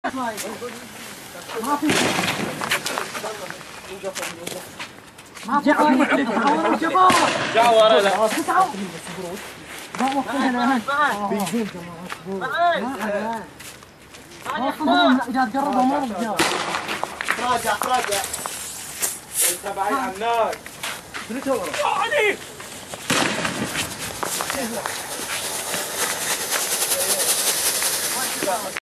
ما في ما في جا ورا لا ما وقفنا هنا بيزين كمان اذا تجربوا ما رجع راجع انت بعيد عن النار علي